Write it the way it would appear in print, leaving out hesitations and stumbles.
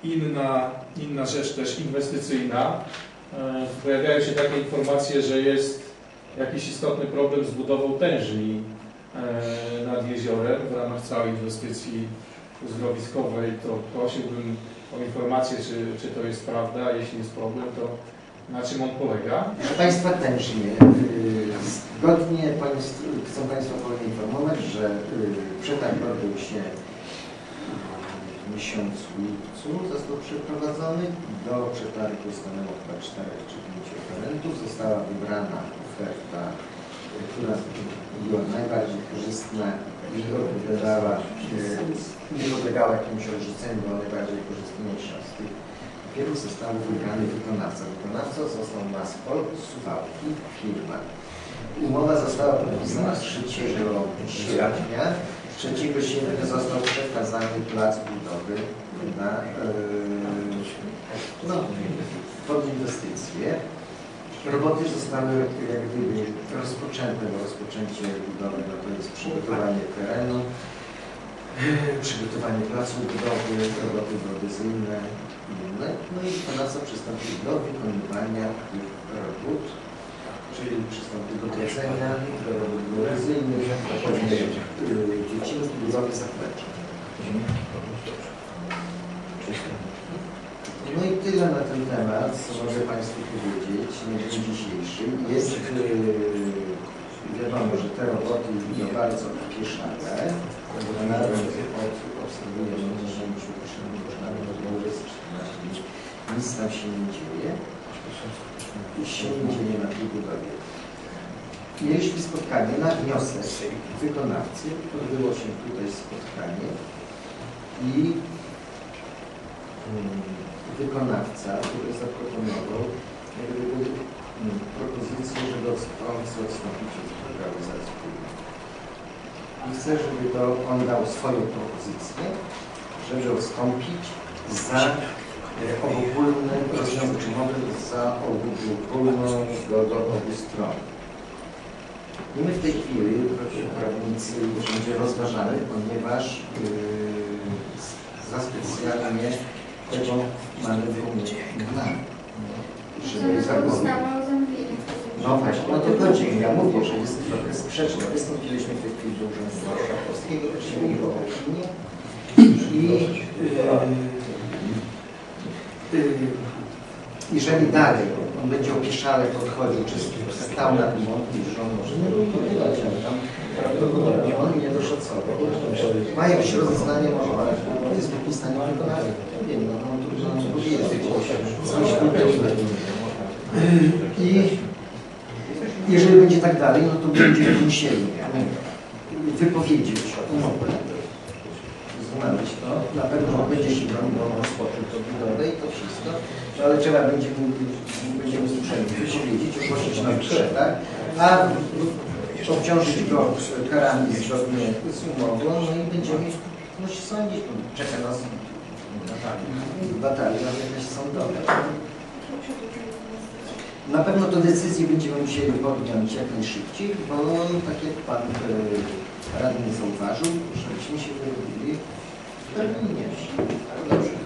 Inna rzecz też inwestycyjna. Pojawiają się takie informacje, że jest jakiś istotny problem z budową tężni nad jeziorem w ramach całej inwestycji uzdrowiskowej. To prosiłbym o informację, czy to jest prawda, jeśli jest problem, to na czym on polega? Proszę Państwa, tężnie. Zgodnie chcę Państwa poinformować, że przetarg odbył się w miesiącu lipcu, został przeprowadzony. Do przetargu stanęło chyba 4 czy 5 oferentów. Została wybrana oferta, która była najbardziej korzystna i nie podlegała jakimś odrzuceniu, była najbardziej korzystniejsza z tych. Dopiero został wybrany wykonawca. Wykonawcą został Maspol, Suwałki, firma. Umowa została podpisana 3 sierpnia. 3 sierpnia został przekazany plac budowy pod inwestycje. Roboty zostały jak gdyby rozpoczęte, bo rozpoczęcie budowy to jest przygotowanie terenu, przygotowanie placu budowy, roboty geodezyjne i inne. No i wykonawca przystąpił do wykonywania tych robót, czyli przystąpił do tracenia, do robót geodezyjnych, dziecinki, budowy zaplecza. No i tyle na ten temat, co mogę Państwu powiedzieć na dzień dzisiejszy. Jest wiadomo, że te roboty idą bardzo opieszane. Nawet obserwujemy 10 jest 14 dni. Nic tam się nie dzieje. Nic się nie dzieje na tej budowie. Mieliśmy spotkanie na wniosek wykonawcy. Odbyło się tutaj spotkanie i wykonawca, który zaproponował propozycję, żeby on chce odstąpić od realizacji filmu. I chcę, żeby to on dał swoją propozycję, żeby odstąpić za obopólne rozwiązanie, za obopólną zgodą obu stron. I my w tej chwili, prawnicy, będzie rozważamy, ponieważ za specjalnie tego manewru nie mamy. Żeby zagodzić. No właśnie, no to chodzi. Ja mówię, że jest trochę sprzeczne. Wystąpiliśmy w tej chwili do Urzędu Marszałkowskiego, prosimy jego opinię i jeżeli dalej on będzie opieszale podchodził, czy stał na tym wątku, że on może nie wykonywać, ale tam prawdopodobnie on nie doszacował. Ma jakieś rozeznanie, może jest w jakimś stanie wykonania. Nie wiem, no trudno powiedzieć. Coś i jeżeli będzie tak dalej, no to będziemy musieli wypowiedzieć umowę. Znaleźć to. Na pewno będzie się rozpocząć to budowę i to wszystko, no, ale trzeba będziemy zmuszeni wypowiedzieć, ogłosić na przetarg, a obciążyć go karami zgodnie z umową, no i będziemy się sądzić. Czeka nas batalia jakaś sądowa. Na pewno to decyzję będziemy musieli podjąć jak najszybciej, bo tak jak Pan radny zauważył, żebyśmy się wyrobili w terminie. Dobrze.